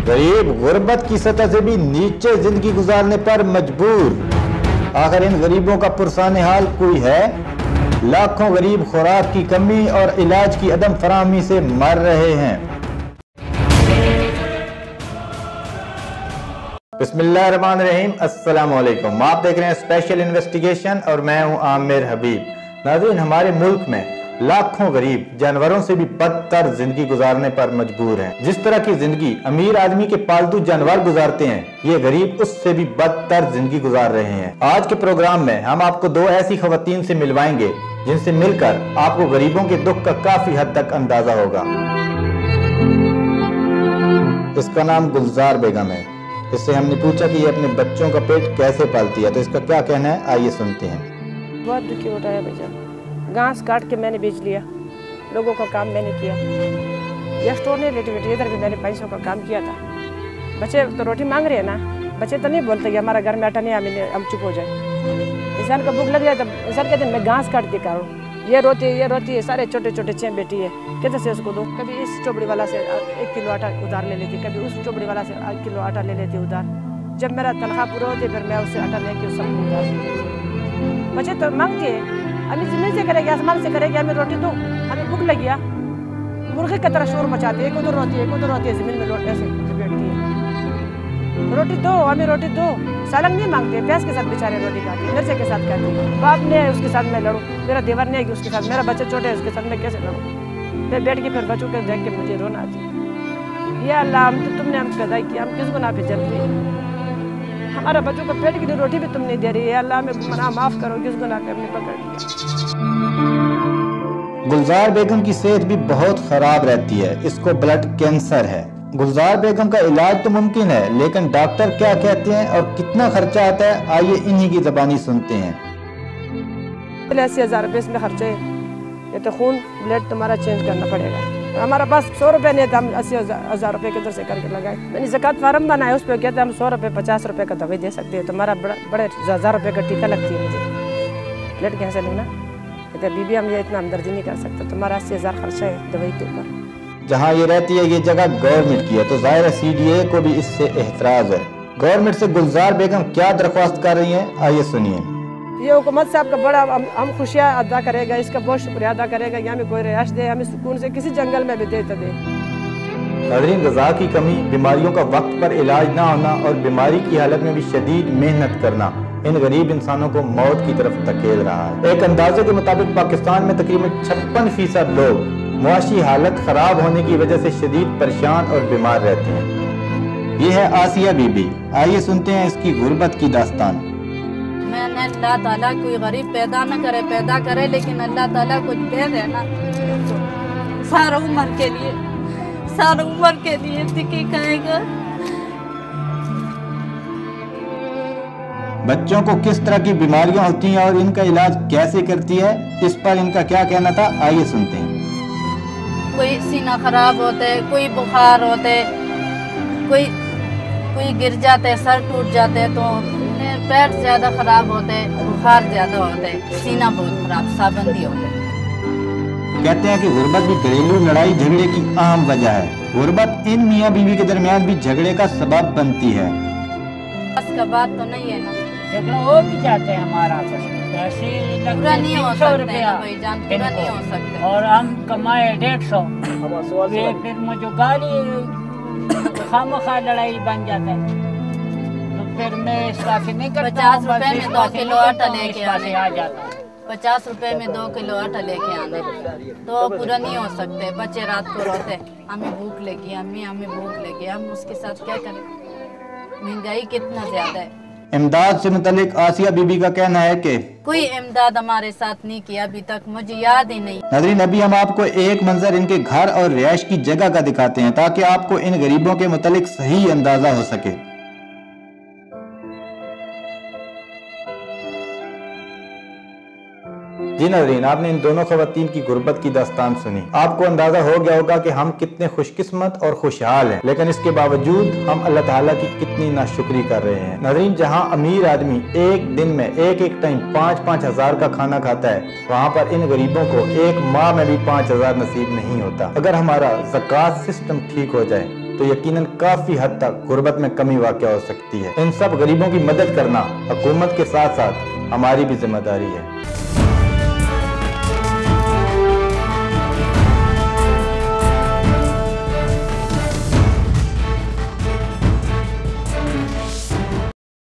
गरीब गुर्बत की सतह से भी नीचे जिंदगी गुजारने पर मजबूर। आखिर इन गरीबों का पुरसान हाल कोई है? लाखों गरीब खुराक की कमी और इलाज की अदम फराहमी से मर रहे हैं। बिस्मिल्लाहिर्रहमानिर्रहीम, अस्सलाम वालेकुम। आप देख रहे हैं स्पेशल इन्वेस्टिगेशन और मैं हूं आमिर हबीब। नाज़रीन, हमारे मुल्क में लाखों गरीब जानवरों से भी बदतर जिंदगी गुजारने पर मजबूर हैं। जिस तरह की जिंदगी अमीर आदमी के पालतू जानवर गुजारते हैं, ये गरीब उससे भी बदतर जिंदगी गुजार रहे हैं। आज के प्रोग्राम में हम आपको दो ऐसी खवातीन से मिलवाएंगे जिनसे मिलकर आपको गरीबों के दुख का काफी हद तक अंदाजा होगा। इसका नाम गुलजार बेगम है। इससे हमने पूछा कि ये अपने बच्चों का पेट कैसे पालती है, तो इसका क्या कहना है, आइए सुनते हैं। बहुत दुखी होता है भैया। घास काट के मैंने बेच लिया, लोगों का काम मैंने किया। यह स्टोर नहीं लेटे बेटे, इधर भी मैंने पैसों का काम किया था। बच्चे तो रोटी मांग रहे हैं ना, बच्चे तो नहीं बोलते कि हमारा घर में आटा नहीं, हम चुप हो जाए। इंसान को भूख लग जाए तो इंसान कहते हैं मैं घास काट के करूँ। ये रोटी है, सारे छोटे छोटे 6 बेटी है, कैसे से उसको दो। कभी इस चोपड़ी वाला से 1 किलो आटा उधार ले लेती, कभी उस चोपड़ी वाला से 1 किलो आटा ले लेती उधार। जब मेरा तनख्वाह पूरा होती फिर मैं उससे आटा लेके उस सबको उधार। बच्चे तो मांगती है, हमें ज़मीन से करेगी, आसमान से करेगी, हमें रोटी दो, हमें भूख लगी। मुर्गे की तरह शोर मचाती है, एक उधर रोती है, एक उधर रोती है, ज़मीन में रोटी ऐसे बैठती है। रोटी दो, हमें रोटी दो। सालन नहीं मांगते, प्याज के साथ बेचारे रोटी खाती है, मिर्चे के साथ खाती है। बाप ने है उसके साथ मैं लड़ूँ, मेरा देवर ने है कि उसके साथ, मेरा बच्चा छोटे है उसके साथ मैं कैसे लड़ूँ। मैं बैठ के फिर बच्चों को देख के मुझे रोना आती है। या अल्लाह, हम तो तुमने हम पैदा किया, हम किस गुनाह पे जल रही है? हमारा बच्चों को पेट के लिए रोटी भी तुम नहीं दे रही है। अल्लाह हमें गुनाह माफ़ करो, किस गुनाह पे हमने पकड़ लिया। गुलजार बेगम की सेहत भी बहुत खराब रहती है, इसको ब्लड कैंसर है। गुलजार बेगम का इलाज तो मुमकिन है, लेकिन डॉक्टर क्या कहते हैं और कितना खर्चा आता है, आइए इन्हीं की ज़बानी सुनते हैं। 80,000 रुपये इसमें खर्चे है। ये तो खून ब्लड तुम्हारा चेंज करना पड़ेगा। हमारा पास 100 रुपये नहीं था, हम 80,000 रुपये किधर से करके लगाए। मैंने ज़कात फार्म बनाया, उस पर कहते हैं हम 100 रुपये 50 रुपये का दवाई दे सकते हैं। तुम्हारा बड़े 1000 रुपये का टीका लगती है मुझे ब्लड कैंसर लेना। कहते बीबी हम ये इतना हमदर्दी नहीं कर सकते, तुम्हारा 80,000 खर्चा है दवाई के ऊपर। जहाँ ये रहती है ये जगह गवर्नमेंट की है, तो ज़ाहिर है CDA को भी इससे एतराज़ है। गवर्नमेंट से गुलजार बेगम क्या दरख्वास्त कर रही है, आइए सुनिए। ये हुकूमत से आपका बड़ा हम खुशियाँ अदा करेगा, इसका बहुत शुक्रिया अदा करेगा कि हमें कोई रिहाइश दे, हमें सुकून से किसी जंगल में भी दे। नाज़रीन, ग़िज़ा की कमी, बीमारियों का वक्त पर इलाज ना होना और बीमारी की हालत में भी शदीद मेहनत करना इन गरीब इंसानों को मौत की तरफ धकेल रहा है। एक अंदाजे के मुताबिक पाकिस्तान में तकरीबन 56% लोग मुआशी हालत खराब होने की वजह से शदीद परेशान और बीमार रहते हैं। ये है आसिया बीबी, आइए सुनते हैं इसकी गुर्बत की दास्तान। मैंने अल्लाह ताला कोई गरीब पैदा न करे, पैदा करे, लेकिन अल्लाह ताला कुछ दे देना सारा उम्र के लिए दिखी कहेगा। बच्चों को किस तरह की बीमारियां होती हैं और इनका इलाज कैसे करती है, इस पर इनका क्या कहना था, आइए सुनते हैं। कोई सीना खराब होते, कोई बुखार होते, कोई गिर जाते, सर टूट जाते, तो पेट ज्यादा खराब होते, बुखार ज्यादा होते, सीना बहुत खराब, साबंदी होते। कहते हैं कि गुर्बत भी घरेलू लड़ाई झगड़े की अहम वजह है। गुर्बत इन मियाँ बीवी के दरमियान भी झगड़े का सबब बनती है। बस का बात तो नहीं है ना, लेकिन वो भी चाहते हैं हमारा पूरा नहीं हो सकता भाईजान, पूरा नहीं हो सकता। और हम कमाए 150, फिर मुझे गाली खामखा लड़ाई बन जाता है, तो फिर मैं इसका से नहीं करता। 50 रुपए में 2 किलो आटा लेके आ जाता है, 50 रुपए में 2 किलो आटा लेके आने, तो पूरा नहीं हो सकते। बच्चे रात को रोते, हमें भूख लगी, हमें भूख लगी, हम उसके साथ क्या करें? महंगाई कितना ज्यादा है। इमदाद से मुतालिक आसिया बीबी का कहना है कि कोई इमदाद हमारे साथ नहीं किया अभी तक, मुझे याद ही नहीं। नाज़रीन, अभी हम आपको एक मंजर इनके घर और रिहाइश की जगह का दिखाते हैं ताकि आपको इन गरीबों के मुतालिक सही अंदाजा हो सके। जी नाज़रीन, आपने इन दोनों खवातीन की गुर्बत की दास्तान सुनी। आपको अंदाजा हो गया होगा कि हम कितने खुशकिस्मत और खुशहाल हैं, लेकिन इसके बावजूद हम अल्लाह ताला की कितनी नाशुक्री कर रहे हैं। नाज़रीन, जहां अमीर आदमी एक दिन में एक टाइम 5-5 हज़ार का खाना खाता है, वहां पर इन गरीबों को एक माह में भी 5 हज़ार नसीब नहीं होता। अगर हमारा ज़कात सिस्टम ठीक हो जाए तो तो यकीनन काफ़ी हद तक गुर्बत में कमी वाक़या हो सकती है। इन सब गरीबों की मदद करना हुकूमत के साथ साथ हमारी भी जिम्मेदारी है।